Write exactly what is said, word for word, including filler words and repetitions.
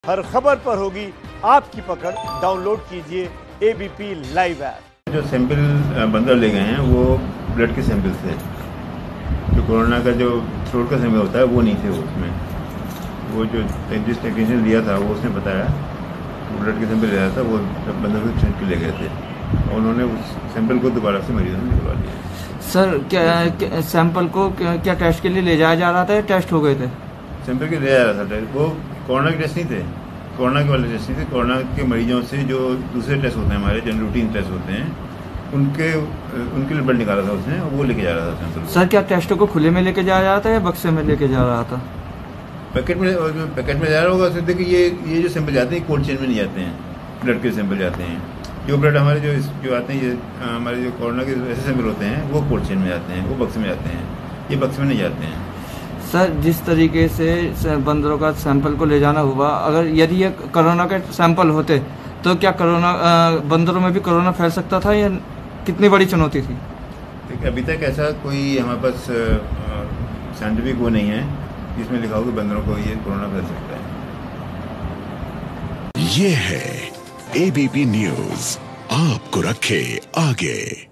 हर खबर पर होगी आपकी पकड़। डाउनलोड कीजिए एबीपी लाइव ऐप। जो सैंपल बंदर ले गए हैं वो ब्लड के सैंपल थे। जो कोरोना का जो थ्रोट का सैंपल होता है वो नहीं थे वो उसमें। वो जो जिस टेक्नीशियन लिया था वो उसने बताया वो ब्लड के सैंपल लिया था, वो बंदर को छींट के ले गए थे और उन्होंने उस सैंपल को दोबारा से मरीजों ने निकलवा दिया। सर क्या, क्या सैंपल को क्या, क्या टेस्ट के लिए ले जाया जा रहा था या टेस्ट हो गए थे? सैंपल के ले जा रहा था। वो कोरोना के टेस्ट नहीं थे, कोरोना के वाले टेस्ट नहीं थे। कोरोना के मरीजों से जो दूसरे टेस्ट होते हैं हमारे जो रूटीन टेस्ट होते हैं उनके उनके लिए ब्लड निकाला था उसने और वो लेके जा रहा था सैंपल। सर क्या टेस्टों को खुले में लेके जाया जा रहा था या बक्से में लेके जा रहा था? पैकेट में पैकेट में जा रहा होगा। देखिए ये ये जो सैंपल जाते हैं कोल्ड चेन में नहीं जाते हैं, ब्लड के सैंपल जाते हैं। जो ब्लड हमारे जो जो आते हैं ये हमारे जो कोरोना के ऐसे सैंपल होते हैं वो कोल्ड चेन में जाते हैं, वो बक्से में जाते हैं, ये बक्से में नहीं जाते हैं। सर जिस तरीके से बंदरों का सैंपल को ले जाना हुआ, अगर यदि ये कोरोना के सैंपल होते तो क्या कोरोना बंदरों में भी कोरोना फैल सकता था या कितनी बड़ी चुनौती थी? देखिए अभी तक ऐसा कोई हमारे पास साइंटिफिक वो नहीं है जिसमें लिखा हो कि बंदरों को ये कोरोना फैल सकता है। ये है एबीपी न्यूज, आपको रखे आगे।